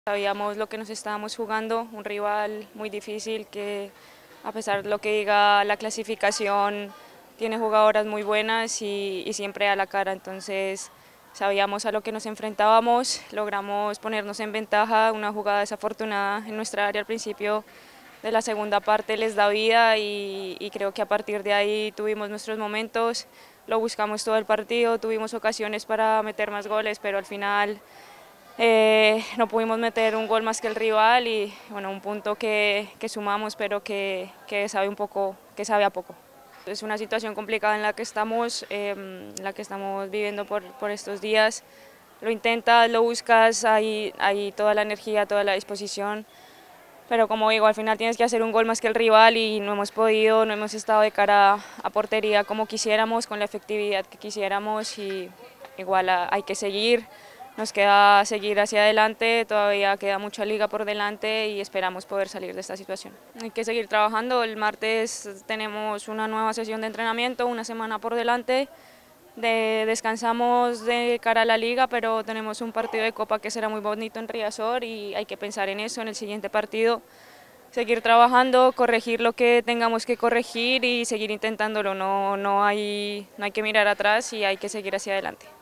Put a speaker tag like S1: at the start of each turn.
S1: Sabíamos lo que nos estábamos jugando, un rival muy difícil que a pesar de lo que diga la clasificación tiene jugadoras muy buenas y siempre a la cara, entonces sabíamos a lo que nos enfrentábamos, logramos ponernos en ventaja, una jugada desafortunada en nuestra área al principio de la segunda parte les da vida y creo que a partir de ahí tuvimos nuestros momentos, lo buscamos todo el partido, tuvimos ocasiones para meter más goles, pero al final no pudimos meter un gol más que el rival y bueno, un punto que sumamos pero que sabe un poco, que sabe a poco. Es una situación complicada en la que estamos viviendo por estos días. Lo intentas, lo buscas, hay toda la energía, toda la disposición, pero como digo, al final tienes que hacer un gol más que el rival y no hemos podido, no hemos estado de cara a portería como quisiéramos, con la efectividad que quisiéramos y igual hay que seguir. Nos queda seguir hacia adelante, todavía queda mucha liga por delante y esperamos poder salir de esta situación. Hay que seguir trabajando, el martes tenemos una nueva sesión de entrenamiento, una semana por delante, descansamos de cara a la liga, pero tenemos un partido de Copa que será muy bonito en Riazor y hay que pensar en eso, en el siguiente partido, seguir trabajando, corregir lo que tengamos que corregir y seguir intentándolo, no hay que mirar atrás y hay que seguir hacia adelante.